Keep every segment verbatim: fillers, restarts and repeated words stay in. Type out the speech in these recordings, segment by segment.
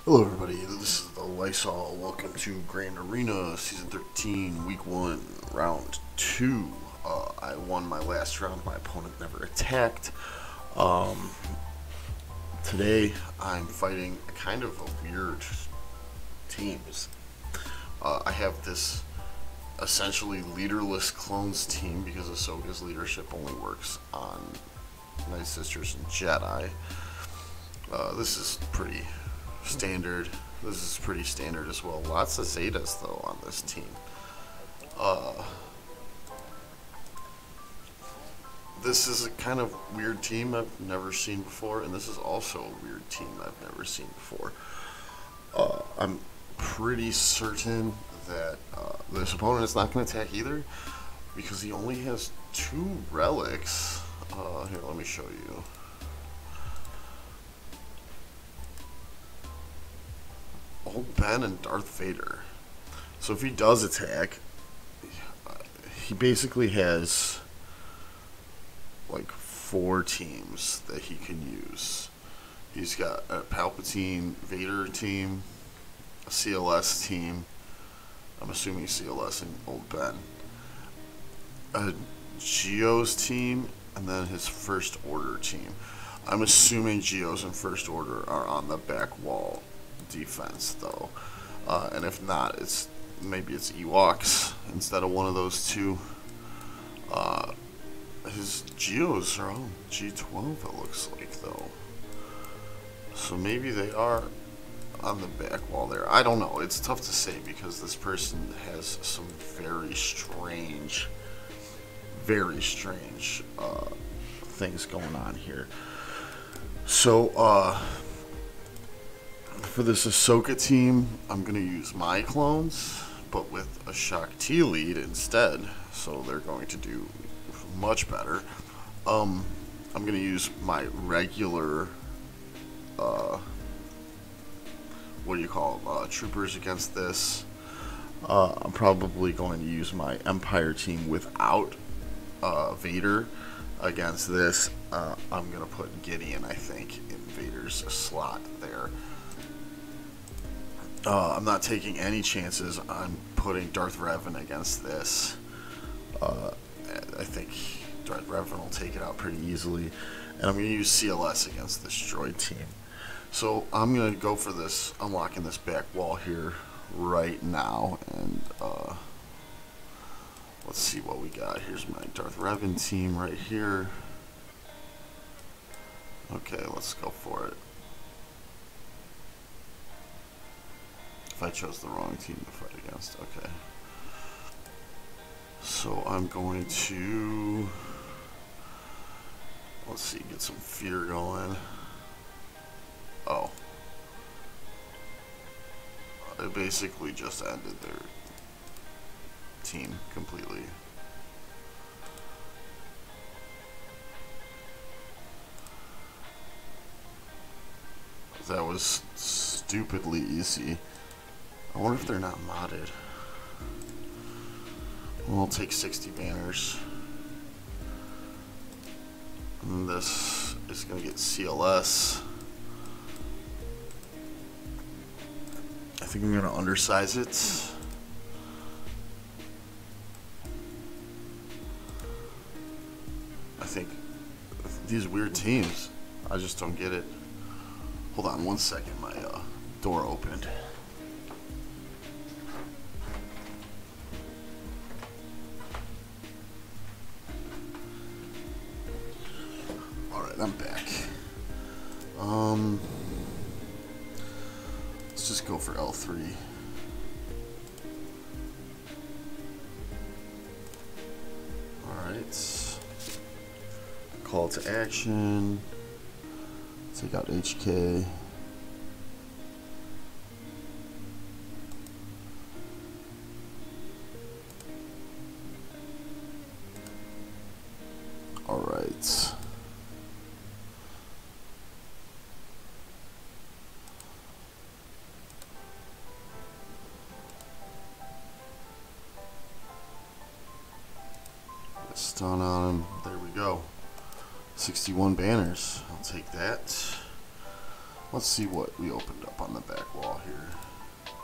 Hello everybody, this is the Lysol. Welcome to Grand Arena, Season thirteen, Week one, Round two. Uh, I won my last round, my opponent never attacked. Um, today, I'm fighting kind of a weird team. Uh, I have this essentially leaderless clones team because Ahsoka's leadership only works on Night Sisters and Jedi. Uh, this is pretty standard. This is pretty standard as well. Lots of Zetas though on this team. Uh, this is a kind of weird team I've never seen before, and this is also a weird team I've never seen before. Uh, I'm pretty certain that uh, this opponent is not going to attack either because he only has two relics. Uh, here, let me show you. Old Ben and Darth Vader. So if he does attack, he basically has like four teams that he can use. He's got a Palpatine Vader team, a C L S team, I'm assuming C L S and Old Ben, a Geo's team, and then his First Order team. I'm assuming Geo's and First Order are on the back wall defense though, uh, and if not, it's maybe it's Ewoks instead of one of those two. Uh, his Geos are all G twelve, it looks like though, so maybe they are on the back wall there. I don't know. It's tough to say because this person has some very strange, very strange uh, things going on here. So, uh. For this Ahsoka team, I'm going to use my clones, but with a Shaak Ti lead instead, so they're going to do much better. Um, I'm going to use my regular, uh, what do you call them, uh, troopers against this. Uh, I'm probably going to use my Empire team without uh, Vader against this. Uh, I'm going to put Gideon, I think, in Vader's slot there. Uh, I'm not taking any chances on putting Darth Revan against this. Uh, I think Darth Revan will take it out pretty easily. And I'm going to use C L S against this droid team. So I'm going to go for this, unlocking this back wall here right now. And uh, let's see what we got. Here's my Darth Revan team right here. Okay, let's go for it. I chose the wrong team to fight against. Okay. So I'm going to, let's see, get some fear going. Oh. I basically just ended their team completely. That was stupidly easy. I wonder if they're not modded. Well, I'll take sixty banners. And this is going to get C L S. I think I'm going to undersize it. I think these weird teams, I just don't get it. Hold on one second, my uh, door opened. I'm back. Um, let's just go for L three. Alright. Call to action. Take out H K. Alright. Stun on him. There we go. sixty-one banners. I'll take that. Let's see what we opened up on the back wall here.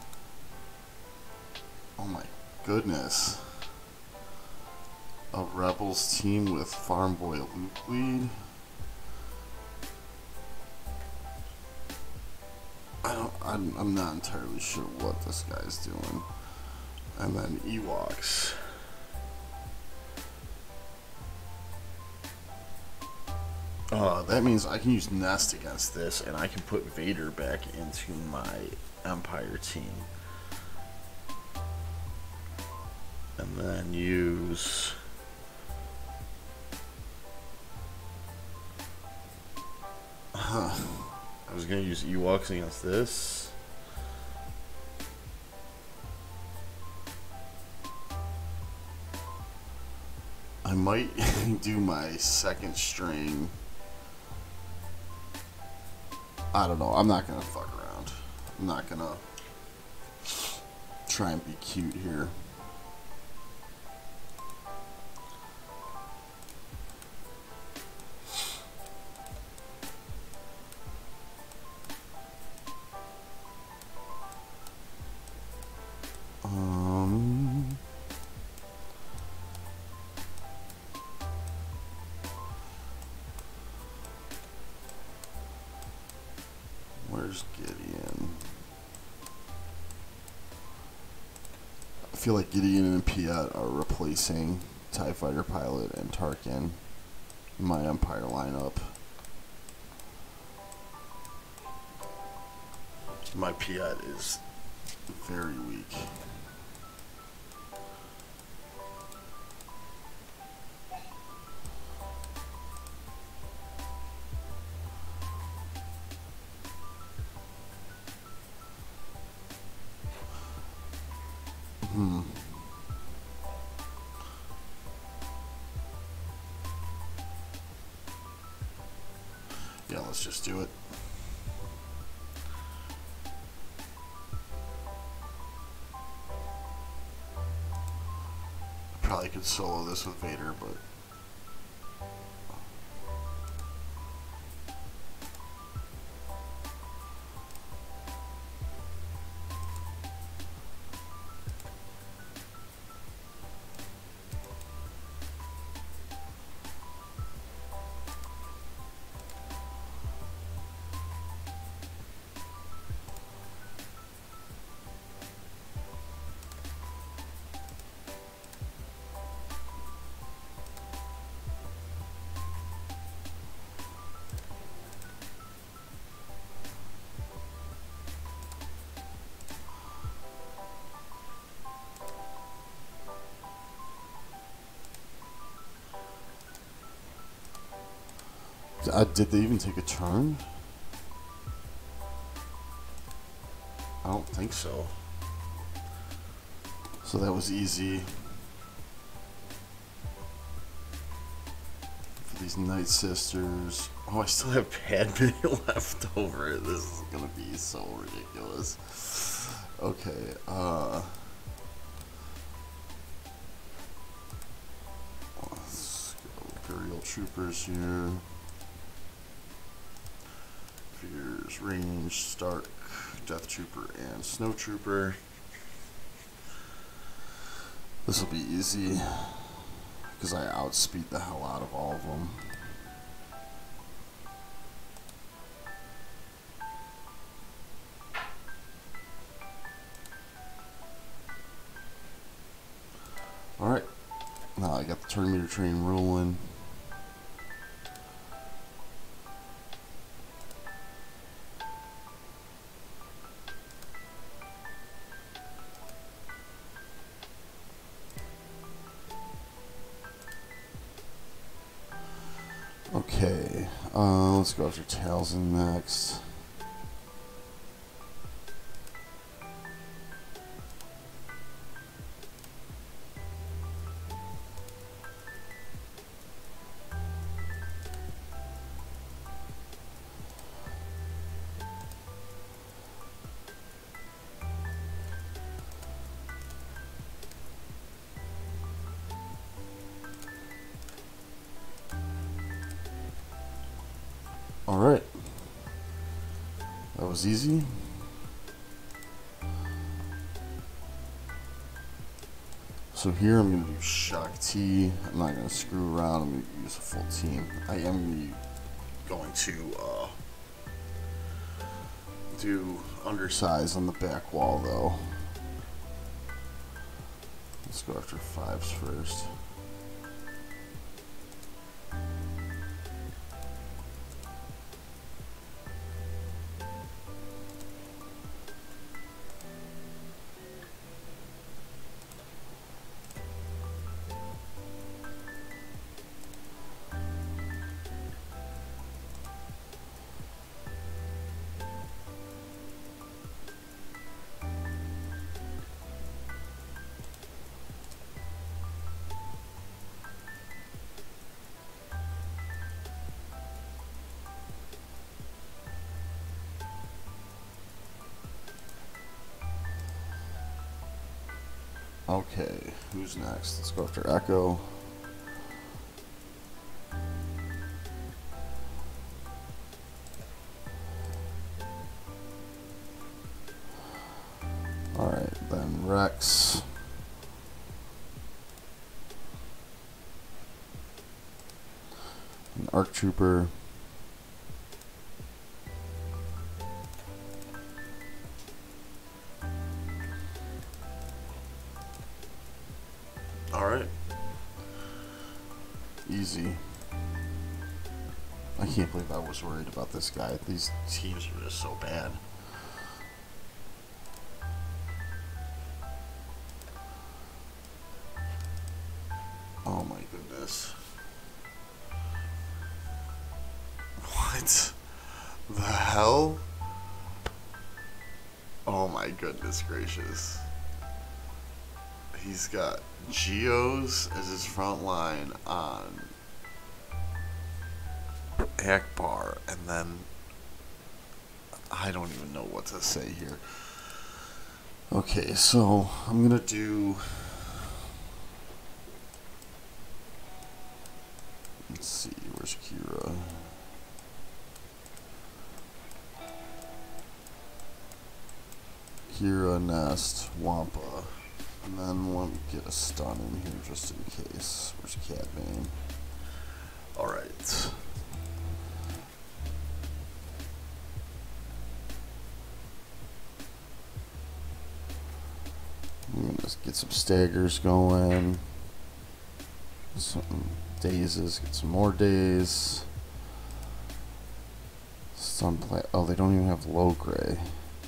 Oh my goodness. A Rebels team with Farm Boy Luke lead. I don't, I'm, I'm not entirely sure what this guy's doing. And then Ewoks. Uh, that means I can use Nest against this, and I can put Vader back into my Empire team. And then use... Huh. I was going to use Ewoks against this. I might do my second string. I don't know. I'm not going to fuck around. I'm not going to try and be cute here. Um... Where's Gideon? I feel like Gideon and Piet are replacing TIE Fighter Pilot and Tarkin in my Empire lineup. My Piet is very weak. Hmm. Yeah, let's just do it. Probably could solo this with Vader, but Uh, did they even take a turn? I don't think so. So that was easy for these Night Sisters. Oh, I still have Padme left over. This is gonna be so ridiculous. Okay, uh... let's go Imperial Troopers here. Here's Range, Stark, Death Trooper, and Snow Trooper. This will be easy because I outspeed the hell out of all of them. Alright, now I got the turn meter train rolling. Okay, uh, let's go after Talzin next. Alright. was easy. So here I'm going to do Shock T. I'm not going to screw around. I'm going to use a full team. I am going to uh, do undersize on the back wall though. Let's go after fives first. Okay, who's next? Let's go after Echo. Alright, then Rex. An Arc Trooper. Alright. Easy. I can't believe I was worried about this guy. These teams are just so bad. Oh my goodness. What the hell? Oh my goodness gracious. He's got Geos as his front line on Akbar, and then I don't even know what to say here. Okay, so I'm gonna do, let's see, where's Kira? Kira, Nest, Wampa. And then let me get a stun in here just in case. Where's Cad Bane? Alright. I'm gonna get some staggers going. Some dazes, get some more days. Stun play. Oh, they don't even have low gray.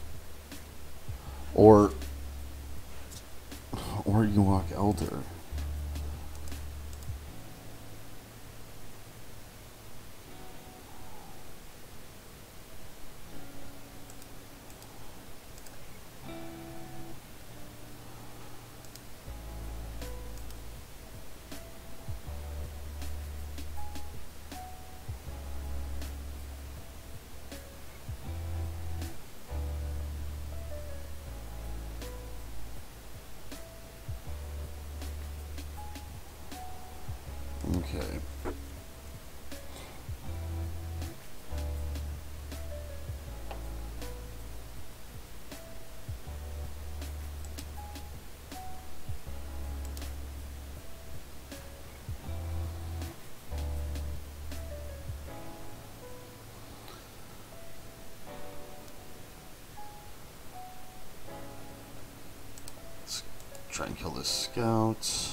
Or Or you walk Elder. Okay. Let's try and kill this scout.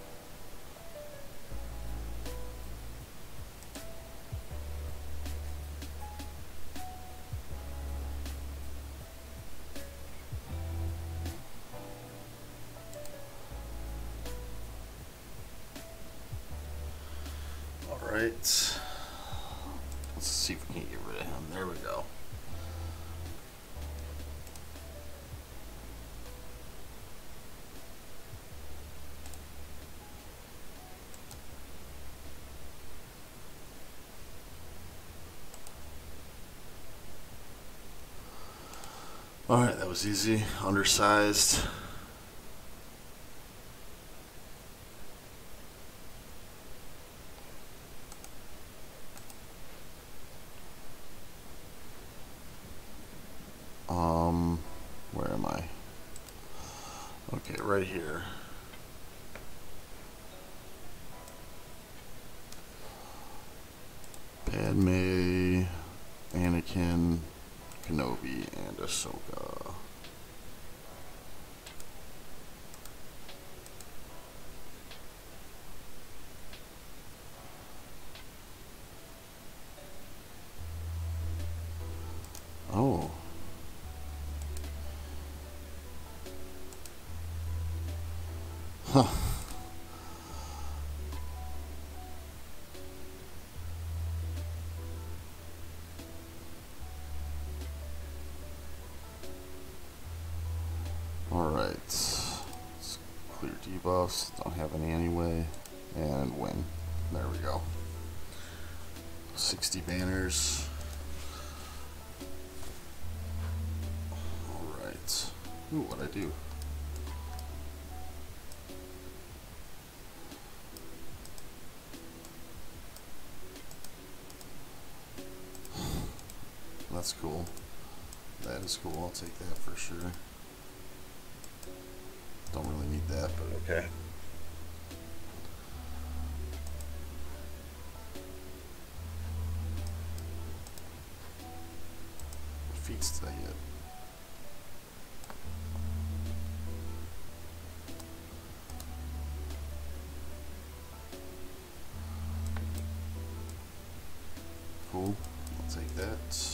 Alright. Let's see if we can get rid of him. There we go. Alright, that was easy. Undersized. Okay, right here. Padme, Anakin, Kenobi, and Ahsoka. Oh. Huh. Alright. Let's clear debuffs. Don't have any anyway. And win. There we go. sixty banners. Alright. Ooh, what'd I do? That's cool. That is cool. I'll take that for sure. Don't really need that, but okay. What feats did I get? Cool. I'll take that.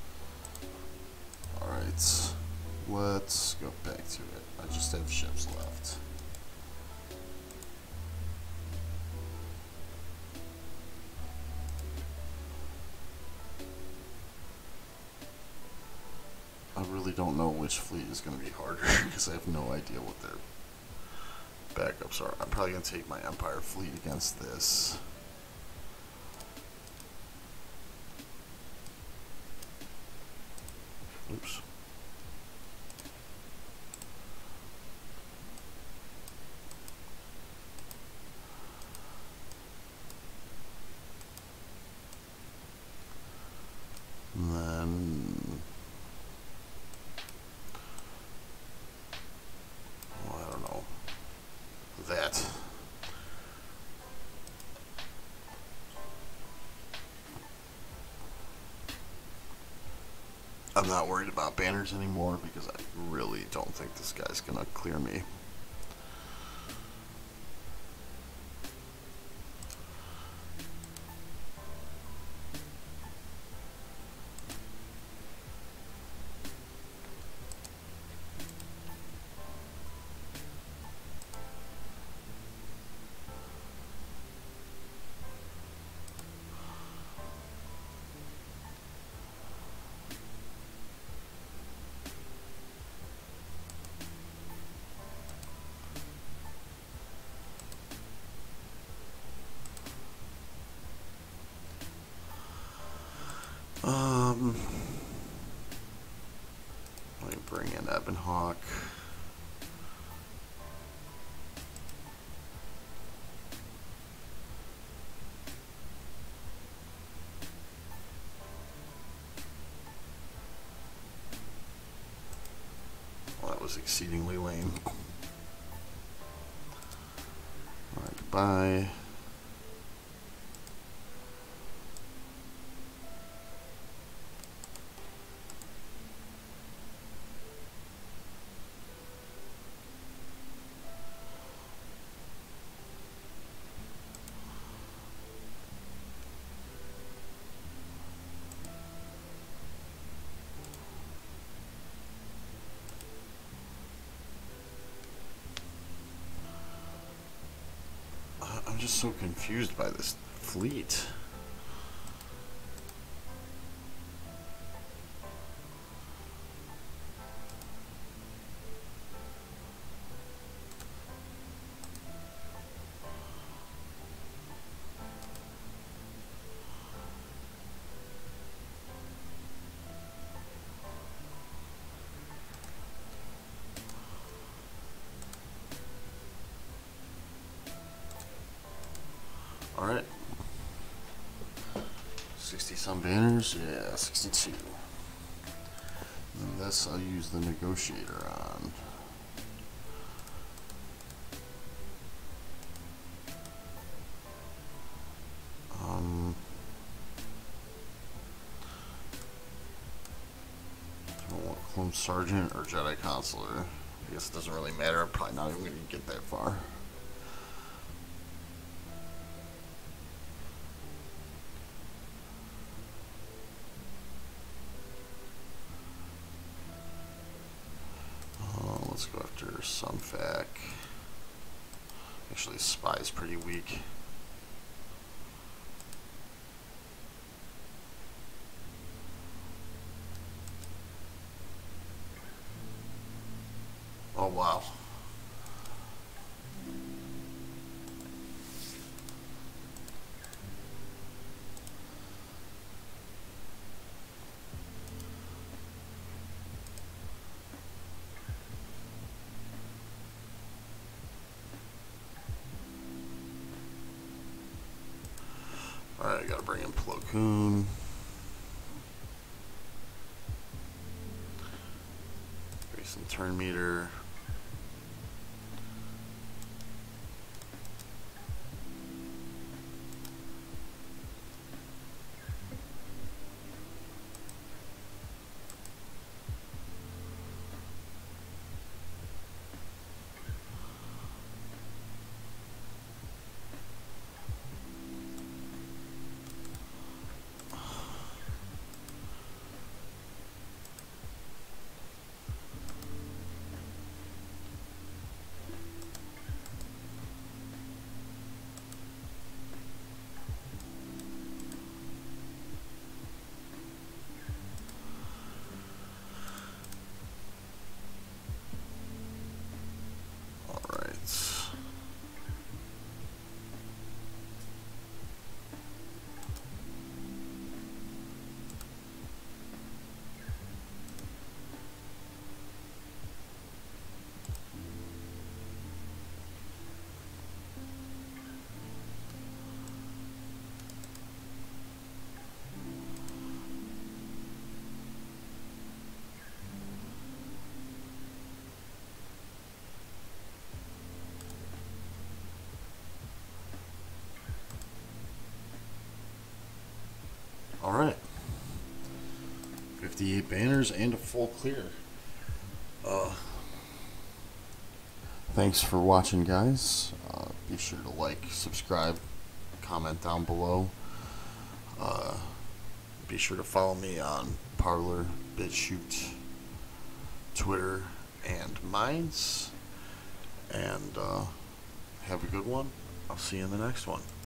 Alright. Let's go back to it. I just have ships left. I really don't know which fleet is going to be harder because I have no idea what their backups are. I'm probably going to take my Empire fleet against this. Oops. And then, well, I don't know, that. I'm not worried about banners anymore because I really don't think this guy's gonna clear me. Um, let me bring in Ebon Hawk. Well, that was exceedingly lame. Alright, goodbye. I'm just so confused by this fleet. Alright. sixty some banners? Yeah, sixty-two. And this I'll use the negotiator on. I want Clone Sergeant or Jedi Consular. I guess it doesn't really matter. I'm probably not even going to get that far. Uh, let's go after Sunfac. Actually, Spy is pretty weak. Oh, wow. Alright, I gotta bring in Plo Koon. Some turn meter. Alright. fifty-eight banners and a full clear. Uh, thanks for watching, guys. Uh, be sure to like, subscribe, comment down below. Uh, be sure to follow me on Parler, BitChute, Twitter, and Minds. And uh, have a good one. I'll see you in the next one.